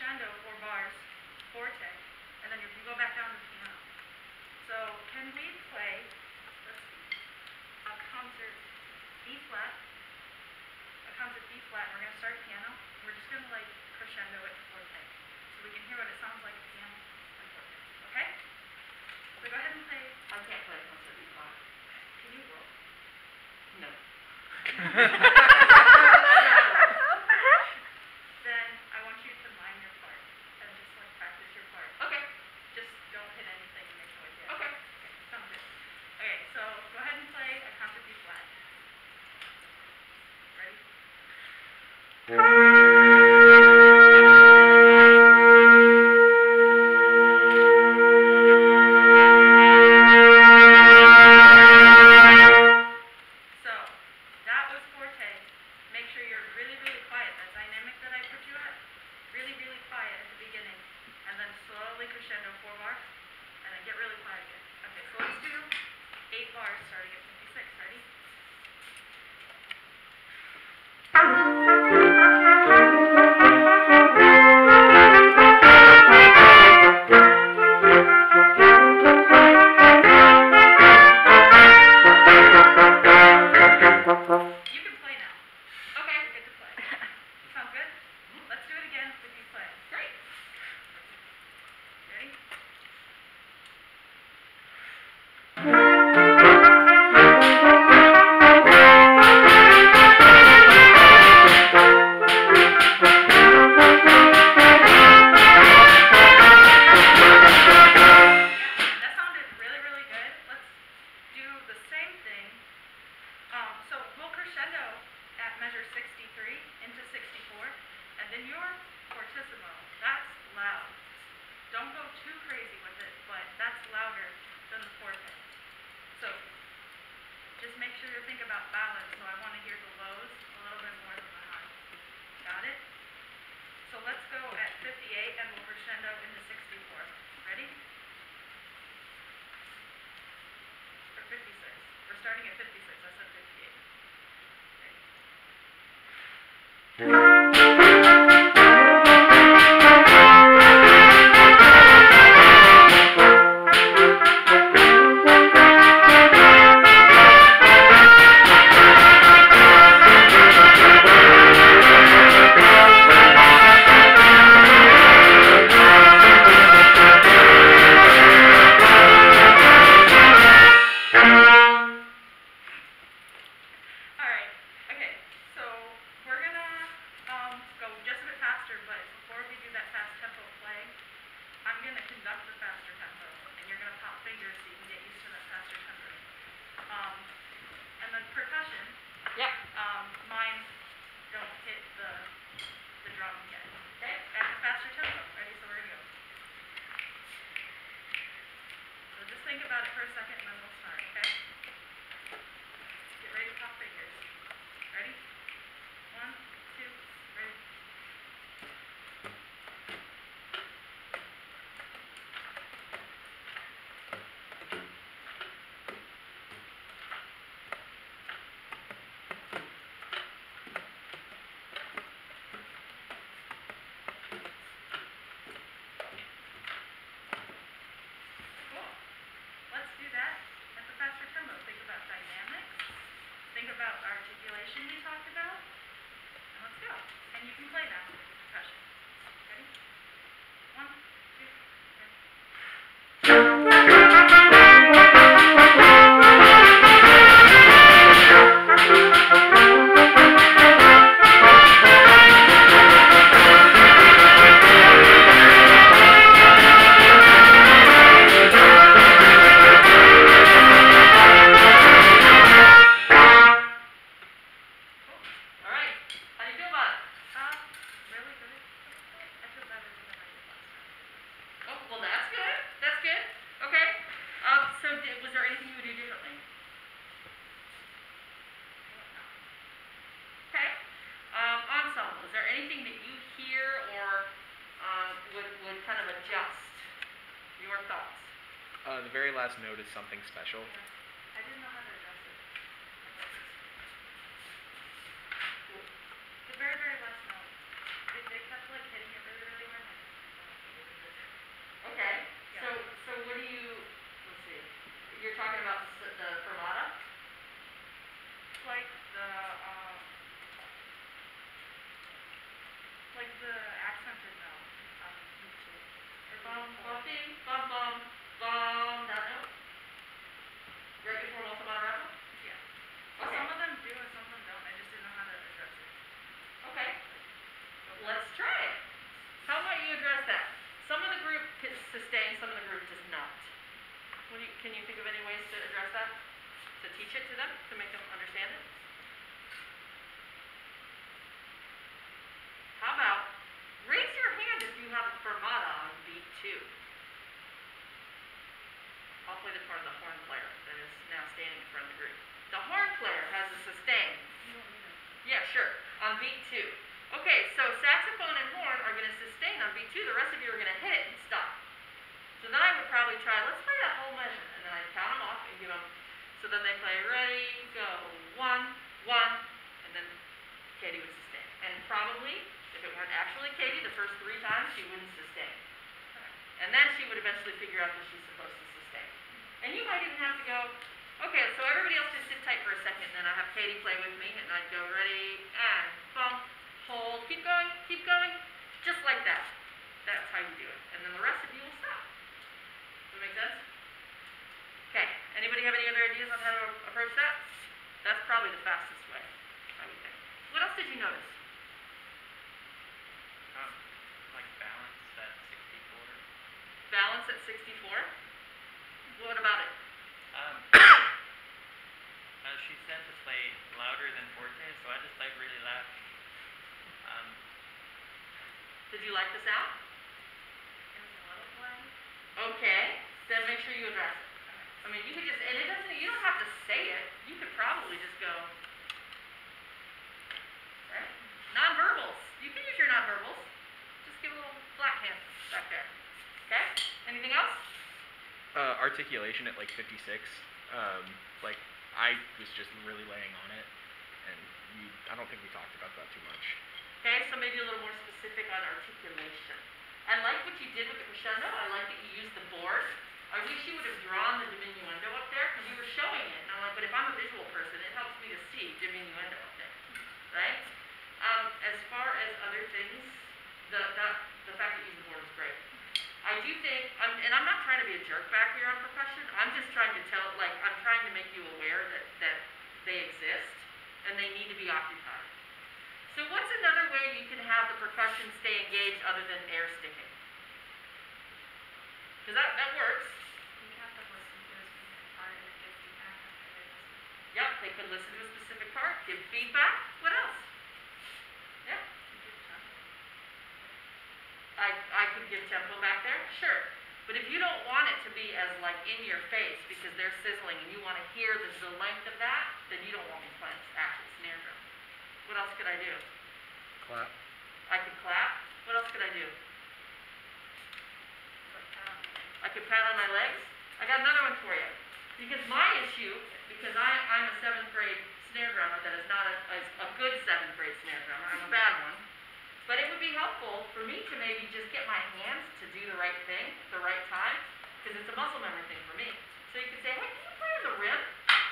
crescendo, 4 bars, forte, and then you go back down to the piano. So can we play, let's see, a concert B flat, we're going to start piano, we're just going to like crescendo it to forte, so we can hear what it sounds like at piano and forte, okay? So go ahead and play. I can't play concert B flat. Can you roll? No. Then I want you to mime your part and just like practice your part. Okay. Just don't hit anything and make noise yet. Okay. Sounds good. Okay, so go ahead and play a concert B flat. Ready? So that was forte. Make sure you're really, really quiet. That dynamic that I put you at, really, really quiet at the beginning, and then slowly crescendo 4 bars, and then get really quiet again. Okay, so let's do 8 bars starting at 56. Ready? You can play now. Okay. You're good to play. Sounds good? Let's do it again with you playing. Great. Ready? That sounded really, really good. Let's do the same thing. So we'll crescendo at measure 63 into 64, and then your fortissimo, that's loud. Don't go too crazy with it, but that's louder than the forte. So just make sure you think about balance, so I want to hear the lows a little bit more than the highs. Got it? So let's go at 58 and we'll crescendo into 64. Ready? Or 56. We're starting at 56. I said 58. Alright, okay, so we're gonna go just a bit faster, but before we do that fast tempo play, I'm gonna conduct the faster tempo, and you're gonna pop fingers so you can get used to that faster tempo. And then percussion, Yeah. mine don't hit the drum yet. Okay. At the faster tempo, ready? So we're gonna go. So just think about it for a second and then we'll start, okay? Get ready to pop fingers. Ready? 1, 2, ready. Cool. Let's do that at the faster tempo. Think about dynamics. Think about articulation we talked about. And let's go. And you can play now with percussion. Ready? 1, 2, ready. All right. How do you feel about it? Really good. I feel better than I did last time. Oh, well, that's good. That's good. Okay. So was there anything you would do differently? Okay. Ensemble. Is there anything that you hear or would kind of adjust your thoughts? The very last note is something special. Yeah. I didn't know how to adjust it. The very, very last note. They kept like hitting it really, really hard. the accented no on beat 2? Or Bum, beat 4? bum, bing, bum, bum, bum, that note? Right before Multi Moderato? Yeah. Okay. Some of them do and some of them don't. I just didn't know how to address it. Okay. Let's try it. How about you address that? Some of the group sustains, some of the group does not. Can you think of any ways to address that? To teach it to them? To make them understand it? How about, raise your hand if you have a fermata on beat 2. I'll play the part of the horn player that is now standing in front of the group. The horn player has a sustain. You want me to? Yeah, sure. On beat 2. Okay, so saxophone and horn are going to sustain on beat 2. The rest of you are going to hit it and stop. So then I would probably try, let's play that whole measure. And then I'd count them off and give them. So then they play, ready, go, 1, 1, and then Katie would sustain. And probably, if it weren't actually Katie, the first 3 times she wouldn't sustain. And then she would eventually figure out that she's supposed to sustain. And you might even have to go, okay, so everybody else just sit tight for a second, and then I have Katie play with me, and I'd go, ready, and bump, hold, keep going, just like that. That's how you do it. And then the rest of you will stop. Does that make sense? Okay, anybody have any other ideas on how to approach that? That's probably the fastest way, I would think. What else did you notice? Like balance at 64. Balance at 64? What about it? She said to play louder than forte, so I just played really loud. Did you like the sound? It was a little bland. Okay, then make sure you address it. I mean, you could just, and it doesn't, you don't have to say it. You could probably just go, right? Nonverbals. You can use your nonverbals. Just give a little flat hand back there. Okay? Anything else? Articulation at like 56. Like I was just really laying on it, and I don't think we talked about that too much. Okay, so maybe a little more specific on articulation. I like what you did with the crescendo. I like that you used the board. I wish you would have drawn the diminuendo up there because you were showing it. And I'm like, but if I'm a visual person, it helps me to see diminuendo up there, right? As far as other things, the fact that you use the board is great. I do think, and I'm not trying to be a jerk back here on percussion. I'm just trying to I'm trying to make you aware that they exist and they need to be occupied. So what's another way you can have the percussion stay engaged other than air sticking? Because that works. You have to listen to a specific part and give feedback after they listen. Yep, they could listen to a specific part, give feedback. What else? Yeah. I could give tempo back there, sure. But if you don't want it to be as like in your face because they're sizzling and you want to hear the length of that, then you don't want me playing actual snare drum. What else could I do? Clap. I could clap. What else could I do? I could pat on my legs. I got another one for you. Because my issue, because I'm a 7th grade snare drummer that is not a good 7th grade snare drummer, I'm a bad one. But it would be helpful for me to maybe just get my hands to do the right thing at the right time, because it's a muscle memory thing for me. So you could say, hey, can you play with a rim?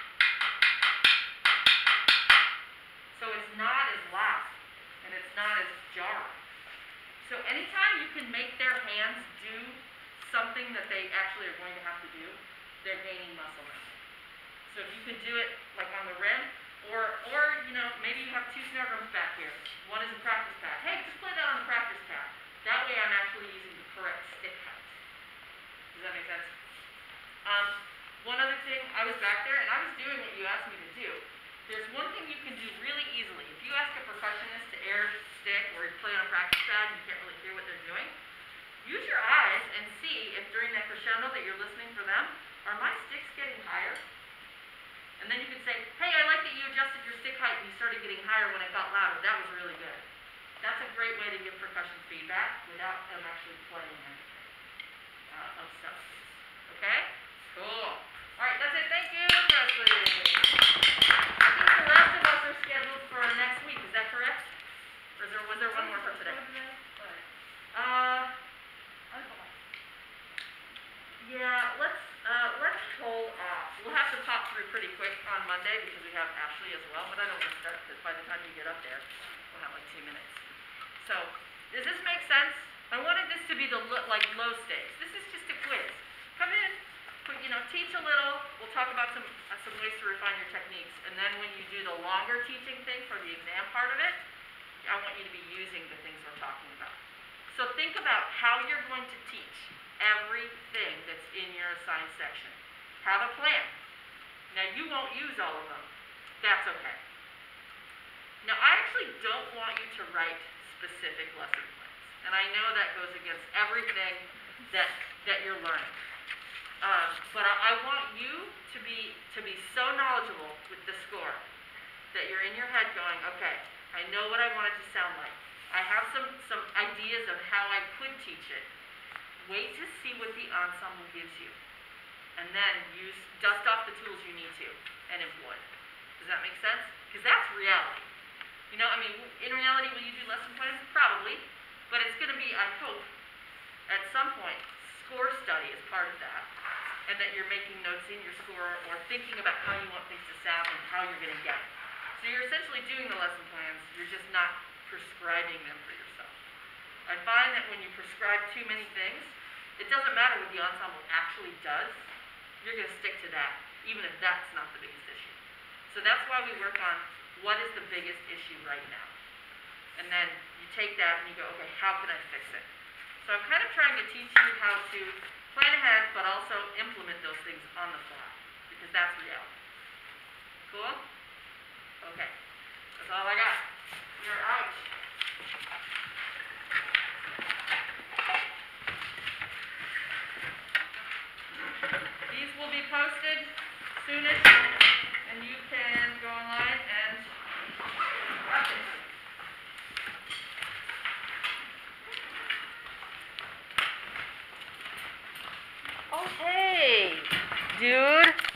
So it's not as loud, and it's not as jarring. So anytime you can make their hands do something that they actually are going to have to do, they're gaining muscle memory. So if you can do it like on the rim, or you know, maybe you have 2 snare drums back here. One is a practice pad. Hey, just play that on the practice pad. That way I'm actually using the correct stick height. Does that make sense? One other thing, I was back there and I was doing what you asked me to do. There's one thing you can do really easily. If you ask a percussionist to air stick or play on a practice pad and you can't really hear what they're doing, use your eyes and see if during that crescendo that you're listening for them, are my sticks getting higher? And then you could say, hey, I like that you adjusted your stick height and you started getting higher when it got louder. That was really good. That's a great way to give percussion feedback without them actually playing anything of substance. Okay? Cool. All right, that's it. Thank you, Presley. I think the rest of us are scheduled for next week. Is that correct? Or was there one more for today? Yeah, let's hold off. We'll have to pop through pretty quick on Monday because we have Ashley as well, but I don't want to start because by the time you get up there, we'll have like 2 minutes. So Does this make sense? I wanted this to be the low stakes. This is just a quiz. Come in, teach a little. We'll talk about some ways to refine your techniques, and then when you do the longer teaching thing for the exam part of it, I want you to be using the things we're talking about. So think about how you're going to teach everything that's in your assigned section. Have a plan. Now you won't use all of them. That's okay. Now I actually don't want you to write specific lesson plans. And I know that goes against everything that you're learning. But I want you to be so knowledgeable with the score that you're in your head going, okay, I know what I want it to sound like. I have some ideas of how I could teach it. Wait to see what the ensemble gives you. And then dust off the tools you need to and employ. Does that make sense? Because that's reality. In reality, will you do lesson plans? Probably. But it's going to be, I hope, at some point, score study is part of that. And that you're making notes in your score or thinking about how you want things to sound and how you're going to get it. So you're essentially doing the lesson plans, you're just not prescribing them for yourself. I find that when you prescribe too many things, it doesn't matter what the ensemble actually does, you're going to stick to that, even if that's not the biggest issue. So that's why we work on what is the biggest issue right now. And then you take that and you go, okay, how can I fix it? So I'm kind of trying to teach you how to plan ahead, but also implement those things on the fly, because that's reality. Cool? Okay. That's all I got. You're out. These will be posted soonish, and you can go online and watch it. Oh, hey, dude.